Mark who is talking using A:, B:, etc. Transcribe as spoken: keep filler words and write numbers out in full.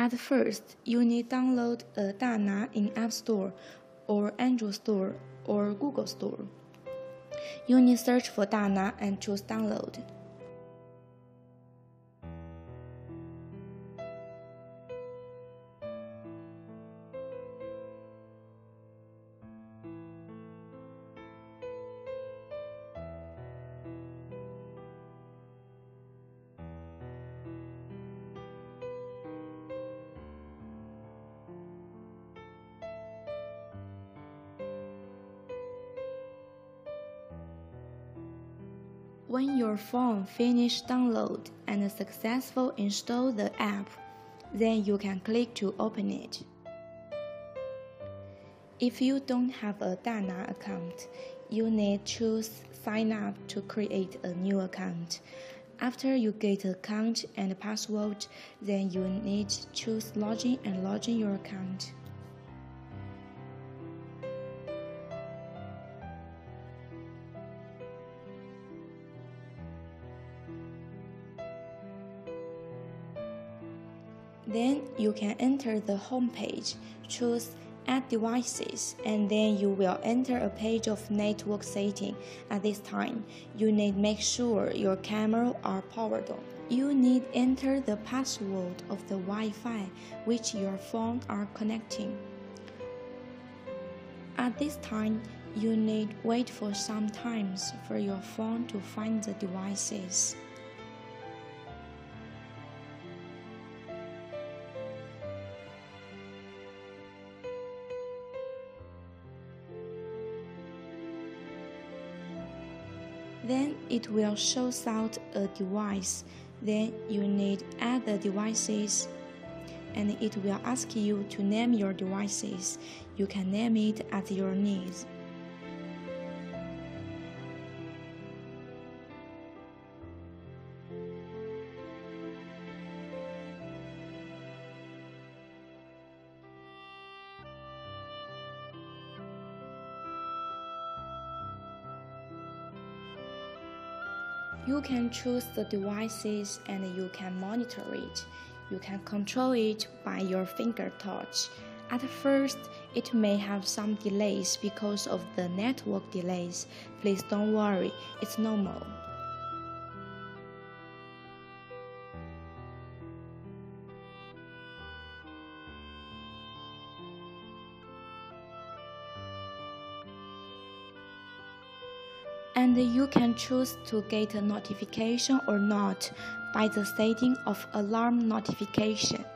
A: At first, you need download a Dana in App Store or Android Store or Google Store. You need search for Dana and choose download. When your phone finishes download and successful install the app, then you can click to open it. If you don't have a Dana account, you need to choose sign up to create a new account. After you get account and password, then you need to choose login and login your account. Then you can enter the home page, choose Add Devices, and then you will enter a page of network setting. At this time, you need make sure your camera are powered on. You need enter the password of the Wi-Fi which your phone are connecting. At this time, you need wait for some time for your phone to find the devices. Then it will show out a device. Then you need add the devices, and it will ask you to name your devices. You can name it at your needs. You can choose the devices and you can monitor it. You can control it by your finger touch. At first, it may have some delays because of the network delays. Please don't worry, it's normal. And you can choose to get a notification or not by the setting of alarm notification.